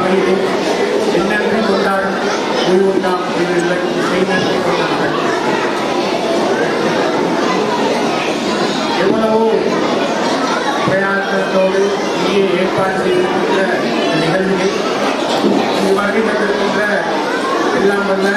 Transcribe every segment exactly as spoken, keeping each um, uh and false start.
வகையிலும் என்னென்று கொண்டாடும் ஓய்வுண்டாம் செய்தி கொண்டார்கள். எவ்வளவோ பிரயாணத்தோடு இங்கே ஏற்பாடு செய்திருக்கின்ற நிகழ்வுகள் வருகை தந்திருக்கின்ற எல்லாம் வல்ல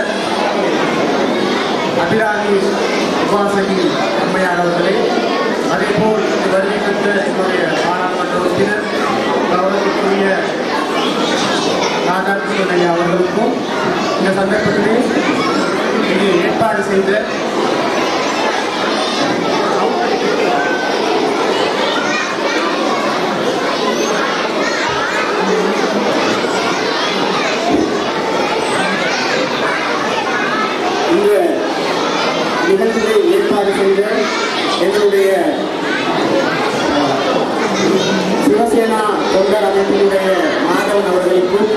அபிராமி உபாசகி அம்மையார் அவர்களே, அதே போல் வருகை தந்த என்னுடைய பாராளுமன்ற உறுப்பினர் கவனத்துக்குரிய ராதாகிருஷ்ணன் ஐயா அவர்களுக்கும் இந்த சந்தர்ப்பத்திலே இங்கே ஏற்பாடு செய்த இந்த நிகழ்ச்சியை ஏற்பாடு செய்த எங்களுடைய சிவசேனா தொண்டர் அமைப்பினுடைய மாதவன் அவர்களுக்கும்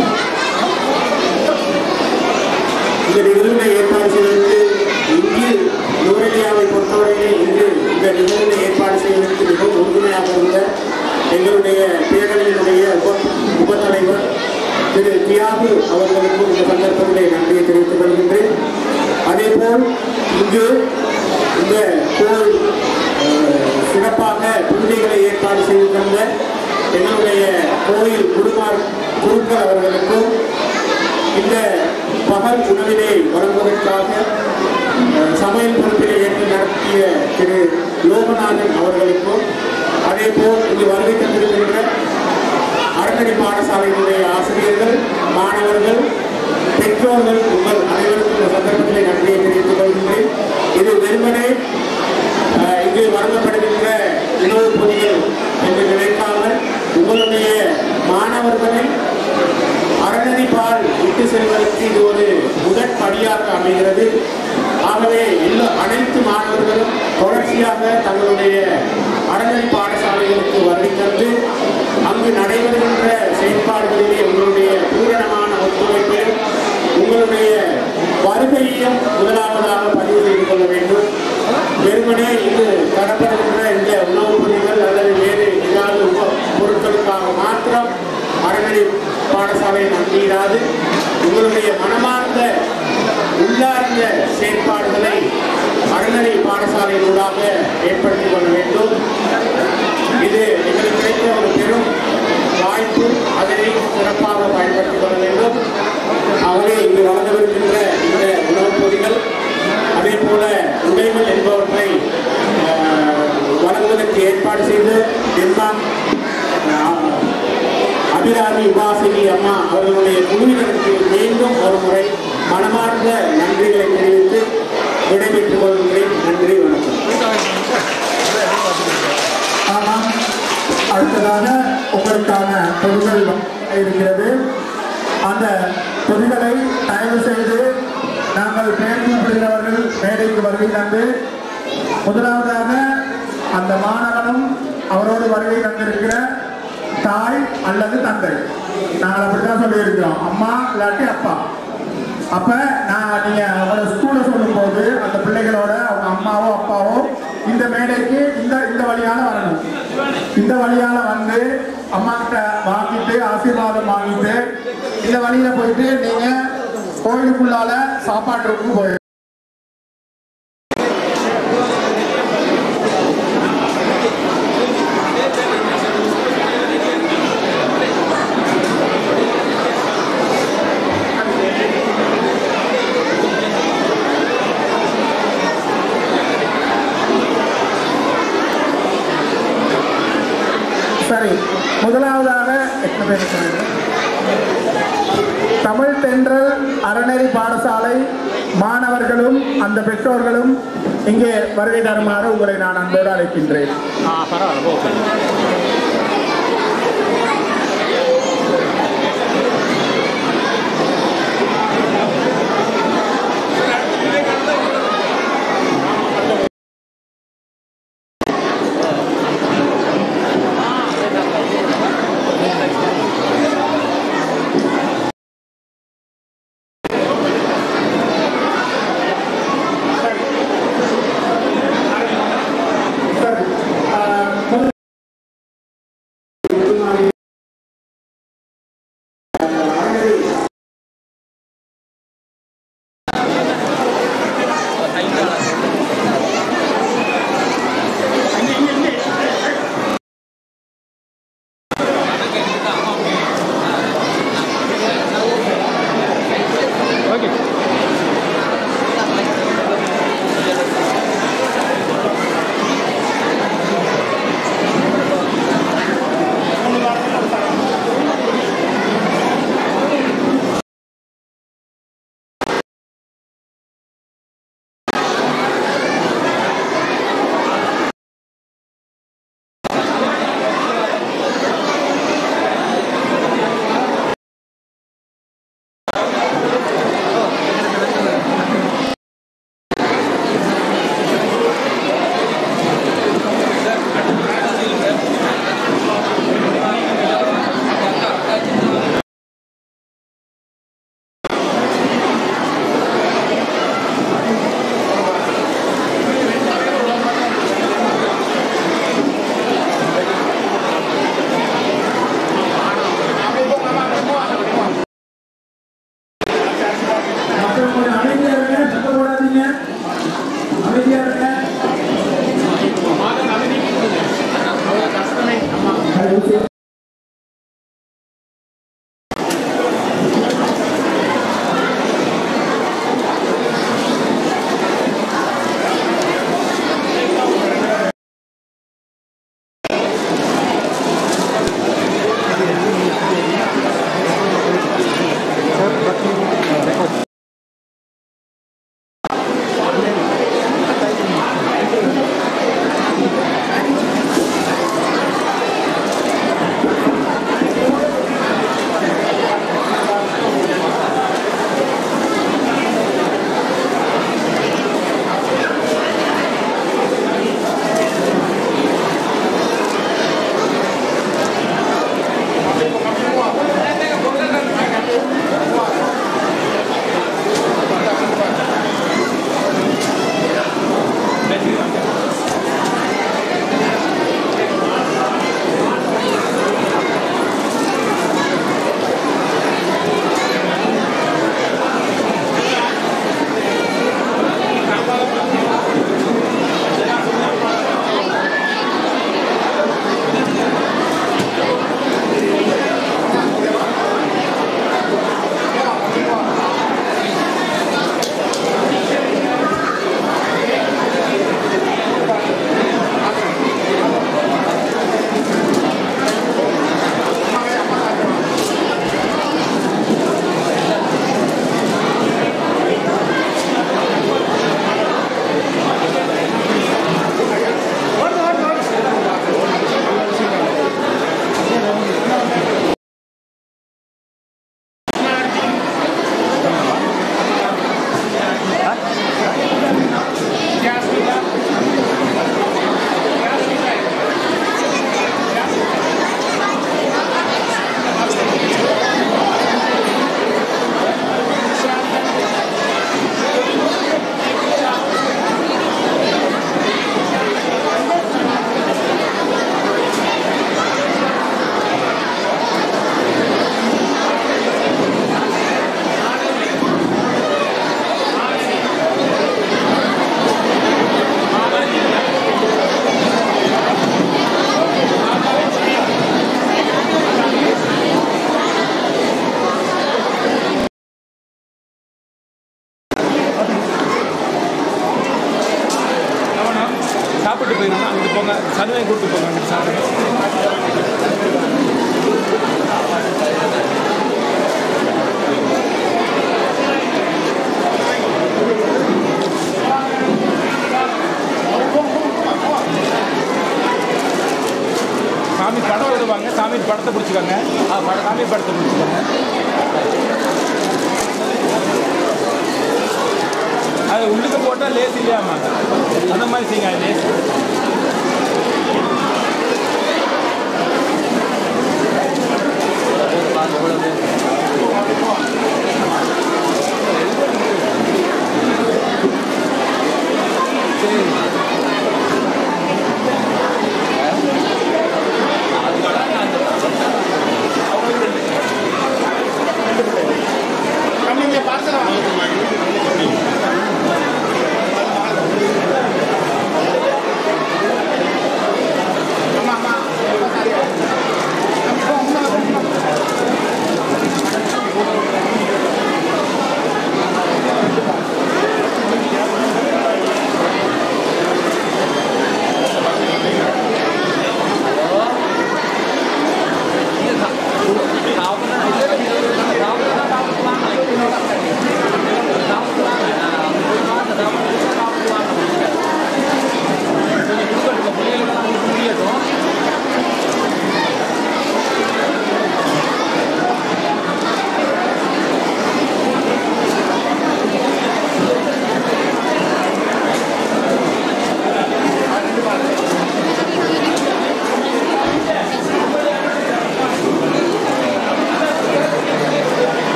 இந்த நிகழ்வை ஏற்பாடு செய்வதற்கு இங்கு நூரெலியாவை பொறுத்தவரையிலே இங்கு இந்த நிகழ்வை ஏற்பாடு செய்வதற்கு மிகவும் உறுதுணையாக இருந்த எங்களுடைய பேரவையினுடைய உப உபத்தலைவர் திரு தியாகு அவர்களுக்கும் இந்த சந்தர்ப்பத்திலே நன்றியை தெரிவித்துக் கொள்கின்றேன். அதேபோல் இங்கு இந்த கோயில் சிறப்பாக பூஜைகளை ஏற்பாடு செய்து தந்த எங்களுடைய கோயில் குருமார் குருக்கள் அவர்களுக்கும் இந்த பகல் உணவினை வழங்குவதற்காக சமையல் பொறுப்பினை ஏற்று நடத்திய திரு லோகநாதன் அவர்களுக்கும் அதேபோல் இங்கு வருகை தந்திருக்கின்ற அறநெறி பாடசாலையினுடைய ஆசிரியர்கள், மாணவர்கள், பெற்றோர்கள் உங்கள் அனைவருக்கும் இந்த சந்தர்ப்பத்திலே நன்றியை தெரிவித்துக் கொள்கின்றேன். இது வெறுமனே இங்கு வழங்கப்படுகின்ற உணவுப் பொதிகள் என்று நினைக்காமல் உங்களுடைய மாணவர்களை அறநெறி பால் விட்டு செல்வதற்கு இது ஒரு முதற் படியாக அமைகிறது. ஆகவே எல்லா அனைத்து மாணவர்களும் தொடர்ச்சியாக தங்களுடைய அறநெறி பாடசாலைகளுக்கு வருகை தந்து அங்கு நடைபெறுகின்ற செயல்பாடுகளிலே உங்களுடைய பூரணமான ஒத்துழைப்பையும் உங்களுடைய வருகையையும் முதலாவதாக பதிவு செய்து கொள்ள வேண்டும். வெறுமனே இது தரப்படுகின்ற இந்த உணவுப் பொதிகள் அல்லது வேறு ஏதாவது உப பொருட்களுக்காக மாத்திரம் அறநெறி பாடசாலை நம்பிடாது. உங்களுடைய மனமார்ந்த உள்ளார்ந்த செயற்பாடுகளை அறநெறி பாடசாலையினூடாக ஏற்படுத்திக் கொள்ள வேண்டும். இது எங்களுக்கு கிடைத்த ஒரு பெரும் வாய்ப்பு. அதனை சிறப்பாக பயன்படுத்திக் கொள்ள வேண்டும். ஆகவே இங்கு வளர்ந்திருக்கின்ற இந்த உணவுப் பொதிகள் அதே போல உடைகள் என்பவற்றை வழங்குவதற்கு ஏற்பாடு செய்து எல்லாம் அபிராமி உபாசகி அம்மா அவர்களுடைய குழுவினருக்கு மீண்டும் ஒரு முறை மனமார்ந்த நன்றிகளை தெரிவித்து விடைபெற்றுக் கொள்கிறேன். நன்றி, வணக்கம். ஆமாம், அடுத்ததாக உங்களுக்கான பொருட்கள் இருக்கிறது. அந்த பொருட்களை தயவு செய்து நாங்கள் பேர்க்கப்படுகிறவர்கள் மேடைக்கு வருகை தந்து முதலாவதாக அந்த மாணவனும் அவரோடு வருகை தந்திருக்கிற தாய் அல்லது தந்தை, நாங்கள் அப்படித்தான் சொல்லியிருக்கிறோம், அம்மா இல்லாட்டி அப்பா. அப்ப நான் நீங்க அவங்களோட ஸ்கூல்ல சொல்லும் போது அந்த பிள்ளைகளோட அவங்க அம்மாவோ அப்பாவோ இந்த மேடைக்கு இந்த இந்த வழியால வரணும். இந்த வழியால வந்து அம்மா கிட்ட வாங்கிட்டு ஆசீர்வாதம் வாங்கிட்டு இந்த வழியில போயிட்டு நீங்க கோயிலுக்குள்ளால சாப்பாட்டு ரூமுக்கு போயிடும். சரி, முதலாவதாக எத்தனை பேர் தமிழ் தென்றல் அறநெறி பாடசாலை மாணவர்களும் அந்த பெற்றோர்களும் இங்கே வருகை தருமாறு உங்களை நான் அன்போடு அழைக்கின்றேன். சலுகை கொடுத்து போங்க சார். சாமி படம் எழுதுவாங்க, சாமி படத்தை பிடிச்சிக்கோங்க. சாமி படத்தை பிடிச்சிக்கோங்க. அது உள்ளுக்கு போட்டால் லேஸ் இல்லையாமா, அந்த மாதிரி செய்யுங்க. அது லேஸ்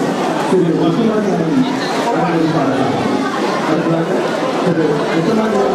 திரு